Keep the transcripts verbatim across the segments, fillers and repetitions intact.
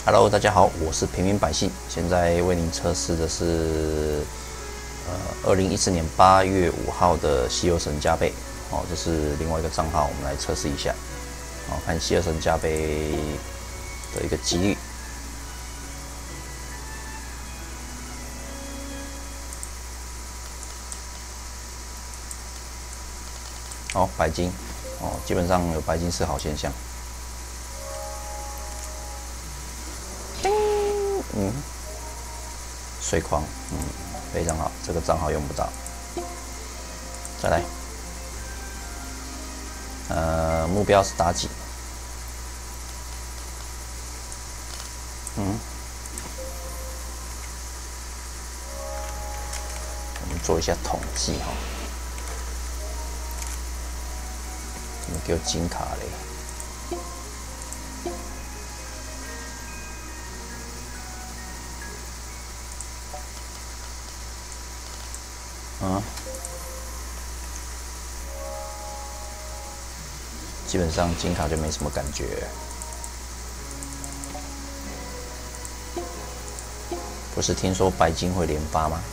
Hello，大家好，我是平民百姓。现在为您测试的是呃二零一四年八月五号的希尔神加倍。哦，这是另外一个账号，我们来测试一下。好，看希尔神加倍的一个几率。好，白金。哦，基本上有白金是好现象。嗯，水矿，嗯，非常好，这个账号用不到。再来，呃，目标是妲己。嗯，我们做一下统计哈。怎么给我金卡嘞？啊，基本上金卡就没什么感觉。不是听说白金会连发吗？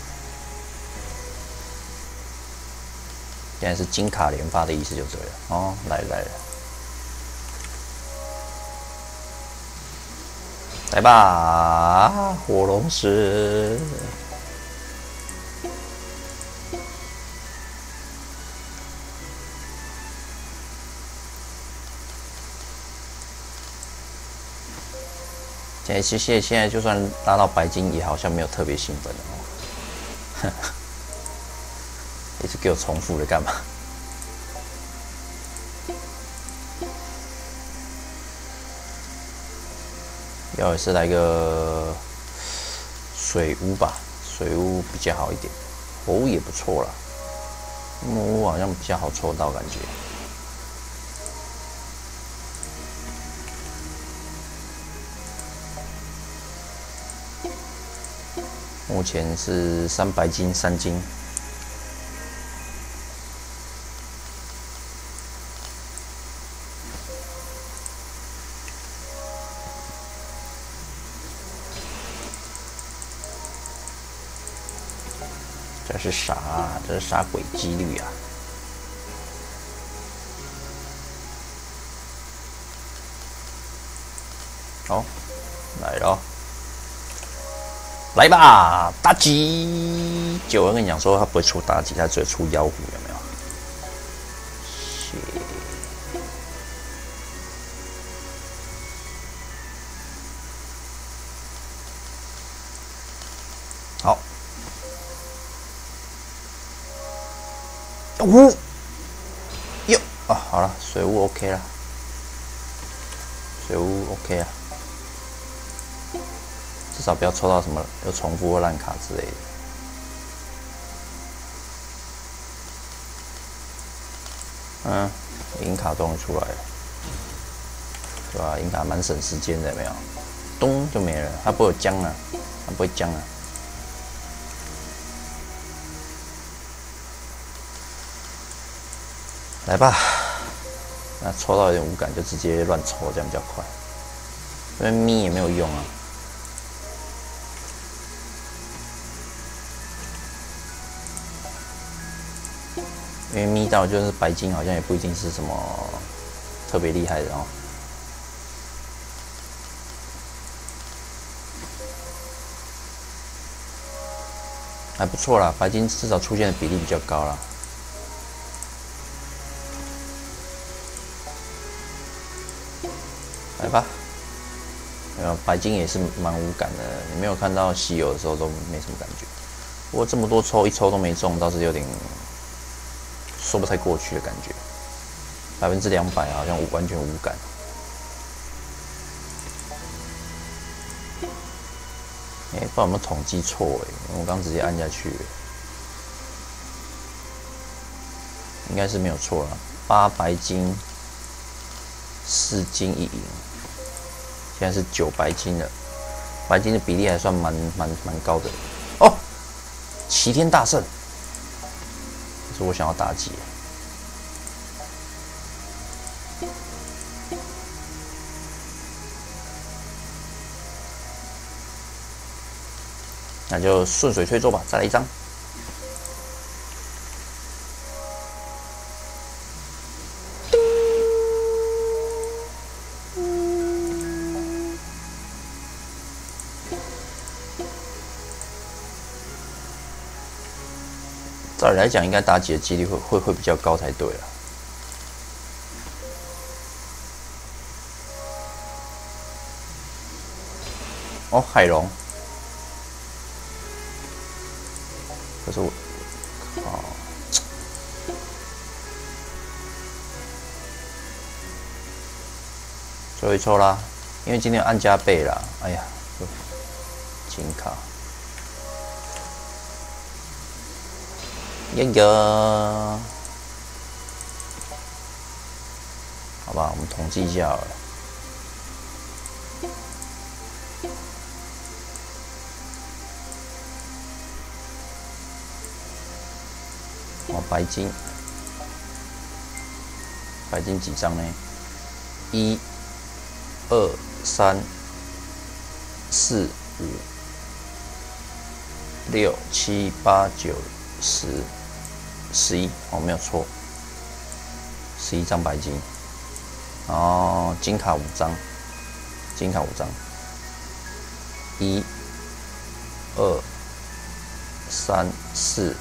现在是金卡连发的意思就对了。哦，来了来了，来吧，火龙石。现在其实现在就算拉到白金，也好像没有特别兴奋哦。一直给我重复的干嘛？要也是来个水屋吧，水屋比较好一点，火屋也不错啦。木屋好像比较好抽到感觉。目前是三白金三金。这是啥、啊？这是啥鬼几率啊？好，来了。来吧，妲己！就我跟你讲说，他不会出妲己，他只会出妖狐，有没有？好，呜，哟啊，好了，水雾 OK 了，水雾 OK 了。至少不要抽到什么又重复或烂卡之类的。嗯，银卡终于出来了，对吧？银卡蛮省时间的，有没有？咚就没了，它不会有浆啊，它不会浆啊。来吧，那抽到有点无感就直接乱抽，这样比较快。因为咪也没有用啊。因为咪到就是白金，好像也不一定是什么特别厉害的哦。还不错啦，白金至少出现的比例比较高啦。来吧，呃，白金也是蛮无感的，你没有看到稀有的时候都没什么感觉。不过这么多抽，一抽都没中，倒是有点说不太过去的感觉。百分之两百好像完全无感。哎、欸，不知道有没有统计错哎，我刚直接按下去，应该是没有错啦。八白金，四金一银，现在是九白金了。白金的比例还算蛮蛮蛮高的哦。齐天大圣，这是我想要妲己。 那就顺水推舟吧，再来一张。照理来讲，应该打几的几率会会会比较高才对了。哦，海龙，可是我，哦，最后一抽啦，因为今天按加倍啦，哎呀，金卡。耶哟，好吧，我们统计一下好了。哦，白金，白金几张呢？一、二、三、四、五、六、七、八、九、十。十一哦，没有错，十一张白金，然后金卡五张，金卡五张，一、二、三、四、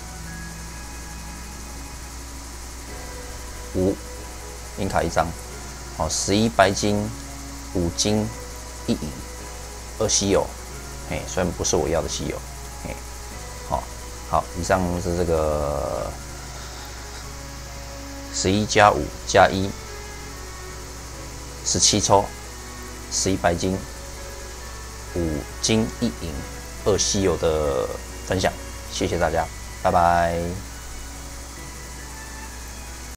五，银卡一张，哦，十一白金，五金，一银，二稀有，嘿，虽然不是我要的稀有，嘿，好，好，以上是这个。十一加五加一，十七抽，十一白金，五金一银，二稀有的分享，谢谢大家，拜拜。